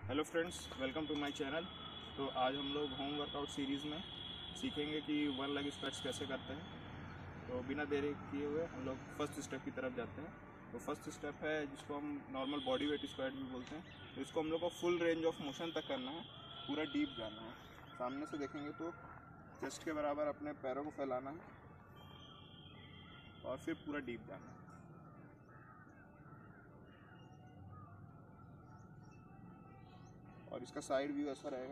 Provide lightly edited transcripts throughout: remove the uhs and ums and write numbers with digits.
Hello friends, welcome to my channel. तो आज हम लोग होम वर्कआउट सीरीज़ में सीखेंगे कि वन लेग स्क्वाट्स कैसे करते हैं। तो बिना देरी किए हुए हम लोग फर्स्ट स्टेप की तरफ जाते हैं। तो फर्स्ट स्टेप है जिसको हम नॉर्मल बॉडी वेट स्क्वाट भी बोलते हैं। तो इसको हम लोग को फुल रेंज ऑफ मोशन तक करना है, पूरा डीप जाना है। सामने से देखेंगे तो चेस्ट के बराबर अपने पैरों को फैलाना है और फिर पूरा डीप जाना है। और इसका साइड व्यू ऐसा रहेगा,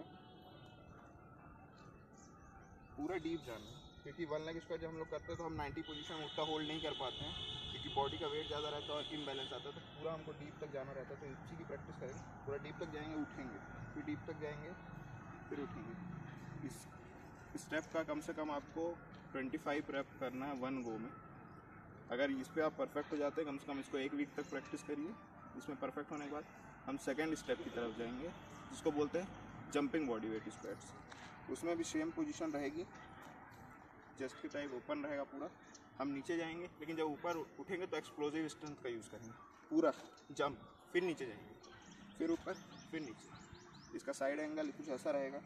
पूरा डीप जाना है। क्योंकि वन लेग स्क्वाट जब हम लोग करते हैं तो हम 90 पोजीशन उतना होल्ड नहीं कर पाते हैं, क्योंकि बॉडी का वेट ज़्यादा रहता है और इम्बैलेंस आता है। तो पूरा हमको डीप तक जाना रहता है। तो इसी की प्रैक्टिस करेंगे। पूरा डीप तक जाएंगे, उठेंगे, फिर डीप तक जाएंगे, फिर उठेंगे। इस स्टेप का कम से कम आपको 25 रैप करना है वन गो में। अगर इस पर आप परफेक्ट हो जाते हैं, कम से कम इसको 1 वीक तक प्रैक्टिस करिए। इसमें परफेक्ट होने के बाद हम सेकेंड स्टेप की तरफ जाएंगे, जिसको बोलते हैं जंपिंग बॉडी वेट स्क्वाट्स। उसमें भी सेम पोजीशन रहेगी, चेस्ट की टाइप ओपन रहेगा पूरा। हम नीचे जाएंगे, लेकिन जब ऊपर उठेंगे तो एक्सप्लोजिव स्ट्रेंथ का यूज़ करेंगे। पूरा जंप, फिर नीचे जाएंगे, फिर ऊपर, फिर नीचे। इसका साइड एंगल कुछ ऐसा रहेगा।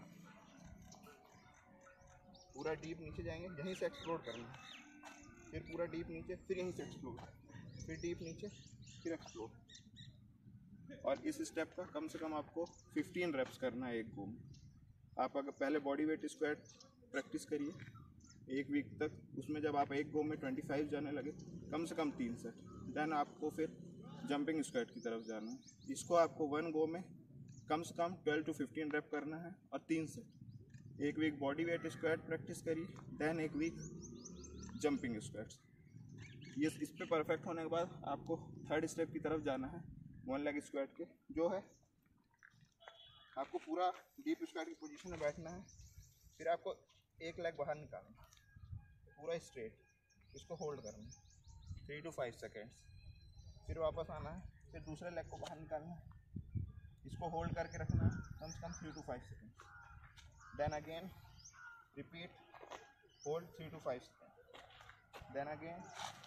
पूरा डीप नीचे जाएंगे, यहीं से एक्सप्लोर करना है, फिर पूरा डीप नीचे, फिर यहीं से एक्सप्लोर, फिर डीप नीचे, फिर एक्सप्लोर। और इस स्टेप का कम से कम आपको 15 रेप्स करना है एक गो में। आप अगर पहले बॉडी वेट स्क्वाट प्रैक्टिस करिए 1 वीक तक। उसमें जब आप एक गो में 25 जाने लगे, कम से कम 3 सेट, देन आपको फिर जंपिंग स्क्वाट की तरफ जाना है। इसको आपको वन गो में कम से कम 12 to 15 रेप करना है और 3 set. 1 week body weight squat practice करिए, देन 1 वीक जंपिंग स्क्वाट्स। ये इस पे परफेक्ट होने के बाद आपको थर्ड स्टेप की तरफ जाना है वन लेग स्क्वाट के, जो है आपको पूरा डीप स्क्वाट की पोजीशन में बैठना है। फिर आपको एक लेग बाहर निकालना, पूरा स्ट्रेट, इसको होल्ड करना 3 to 5 सेकेंड्स। फिर वापस आना है, फिर दूसरे लेग को बाहर निकालना है, इसको होल्ड करके रखना है कम से कम 3 to 5 seconds. Then again repeat, hold 3 to 5 second, then again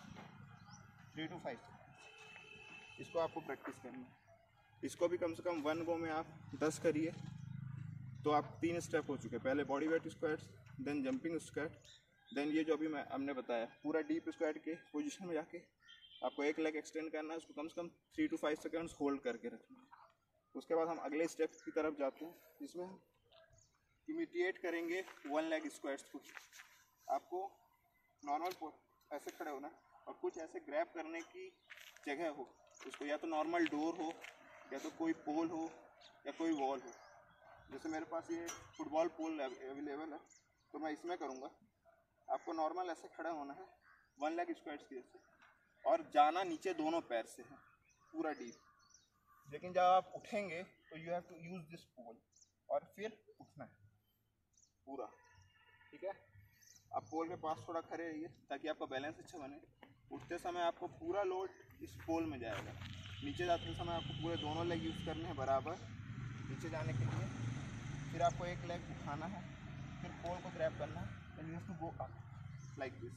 3 to 5 second. इसको आपको प्रैक्टिस करना है। इसको भी कम से कम वन गो में आप 10 करिए, तो आप 3 स्टेप हो चुके। पहले body weight squats, then jumping squat, then ये जो अभी हमने बताया पूरा डीप स्क्वाट के पोजीशन में जाके आपको एक लेग एक्सटेंड करना है, उसको कम से कम 3 to 5 सेकेंड्स होल्ड करके रखना है। उसके बाद हम अगले स्टेप की तरफ जाते हैं, जिसमें हम इमिटिएट करेंगे वन लेग स्क्वाट्स को। आपको नॉर्मल ऐसे खड़े होना और कुछ ऐसे ग्रैब करने की जगह हो, उसको या तो नॉर्मल डोर हो, या तो कोई पोल हो, या कोई वॉल हो। जैसे मेरे पास ये फुटबॉल पोल अवेलेबल है, तो मैं इसमें करूँगा। आपको नॉर्मल ऐसे खड़ा होना है वन लेग स्क्वाट्स की जैसे, और जाना नीचे दोनों पैर से है पूरा डीप। लेकिन जब आप उठेंगे तो you have to use this pole, और फिर उठना है पूरा, ठीक है। आप पोल के पास थोड़ा खड़े रहिए ताकि आपका बैलेंस अच्छा बने। उठते समय आपको पूरा लोड इस पोल में जाएगा। नीचे जाते समय आपको पूरे दोनों लेग यूज़ करने हैं बराबर नीचे जाने के लिए। फिर आपको एक लेग उठाना है, फिर पोल को ग्रैब करना है, and you have to go up like this.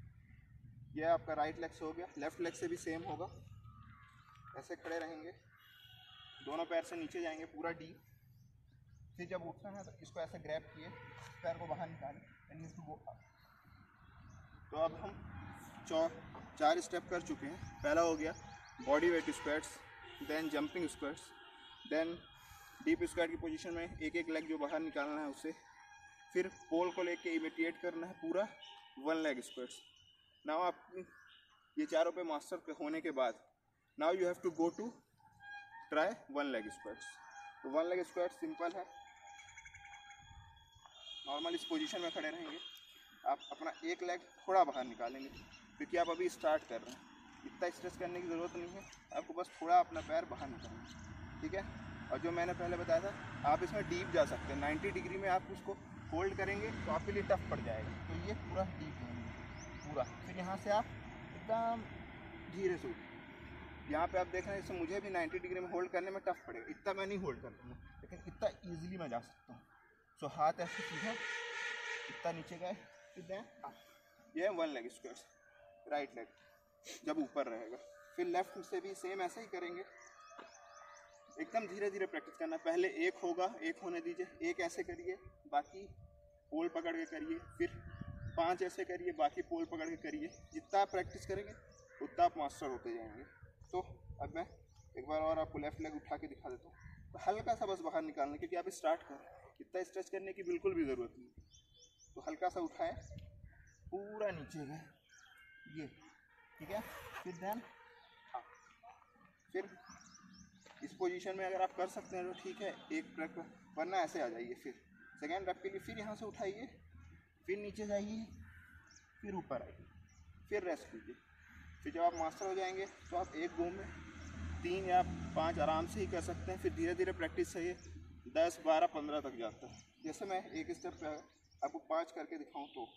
यह आपका राइट लेग से हो गया। लेफ्ट लेग से भी सेम होगा, ऐसे खड़े रहेंगे, दोनों पैर से नीचे जाएंगे पूरा डीप। फिर जब उठना है तो इसको ऐसे ग्रैब किए, पैर को बाहर निकालें, and you have to go up. तो अब हम 4 स्टेप कर चुके हैं। पहला हो गया body weight squats, then jumping squats, then deep squat की पोजीशन में एक एक लेग जो बाहर निकालना है उसे, फिर पोल को लेके इमिटिएट करना है पूरा वन लेग स्क्वाट्स। नाउ आप ये चारों पे मास्टर होने के बाद now you have to go to try one leg squats. तो वन लेग स्क्वाट सिंपल है, नॉर्मल इस पोजीशन में खड़े रहेंगे। आप अपना एक लेग थोड़ा बाहर निकालेंगे, क्योंकि आप अभी स्टार्ट कर रहे हैं। इतना स्ट्रेस करने की ज़रूरत नहीं है, आपको बस थोड़ा अपना पैर बाहर निकालना है, ठीक है। और जो मैंने पहले बताया था, आप इसमें डीप जा सकते हैं। 90 डिग्री में आप उसको होल्ड करेंगे तो आपके लिए टफ पड़ जाएगा। तो ये पूरा डीप है पूरा। फिर यहाँ से आप एकदम धीरे से उठिए। यहाँ पे आप देख रहे हैं, इससे मुझे भी 90 डिग्री में होल्ड करने में टफ पड़ेगा। इतना मैं नहीं होल्ड कर लूँगा, लेकिन इतना ईजिली मैं जा सकता हूँ। सो हाथ ऐसे सीधा, इतना नीचे गए, ये one leg squats. Right leg जब ऊपर रहेगा, फिर लेफ्ट से भी सेम ऐसे ही करेंगे, एकदम धीरे धीरे प्रैक्टिस करना। पहले एक होगा, एक होने दीजिए, एक ऐसे करिए, बाकी पोल पकड़ के करिए, फिर 5 ऐसे करिए, बाकी पोल पकड़ के करिए। जितना आप प्रैक्टिस करेंगे उतना आप मास्टर होते जाएंगे। तो अब मैं एक बार और आपको लेफ्ट लेग उठा के दिखा देता हूँ। तो हल्का सा बस बाहर निकालना, क्योंकि आप स्टार्ट कर, इतना स्ट्रेच करने की बिल्कुल भी ज़रूरत नहीं। तो हल्का सा उठाए, पूरा नीचे गए, ये ठीक है। फिर देन फिर इस पोजीशन में अगर आप कर सकते हैं तो ठीक है, एक ट्रैक, वरना ऐसे आ जाइए। फिर सेकेंड रैप के लिए फिर यहाँ से उठाइए, फिर नीचे जाइए, फिर ऊपर आइए, फिर रेस्ट कीजिए। फिर जब आप मास्टर हो जाएंगे तो आप एक गो में 3 या 5 आराम से ही कर सकते हैं। फिर धीरे धीरे प्रैक्टिस से ये 10, 12, 15 तक जाता है। जैसे मैं एक स्टेप पे आपको 5 करके दिखाऊं तो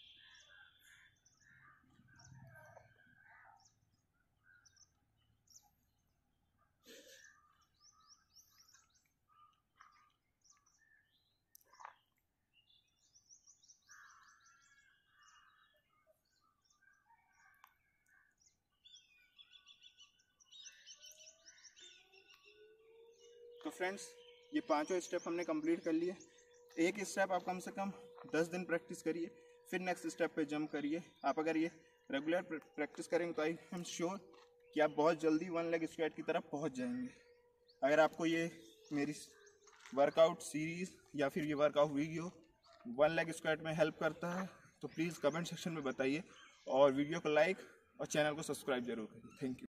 फ्रेंड्स, ये 5 स्टेप हमने कंप्लीट कर लिए। एक स्टेप आप कम से कम 10 दिन प्रैक्टिस करिए, फिर नेक्स्ट स्टेप पे जंप करिए। आप अगर ये रेगुलर प्रैक्टिस करेंगे तो आई एम श्योर कि आप बहुत जल्दी 1 लेग स्क्वाट की तरफ पहुंच जाएंगे। अगर आपको ये मेरी वर्कआउट सीरीज़ या फिर ये वर्कआउट वीडियो 1 लेग स्क्वाट में हेल्प करता है तो प्लीज़ कमेंट सेक्शन में बताइए, और वीडियो को लाइक और चैनल को सब्सक्राइब जरूर करिए। Thank you.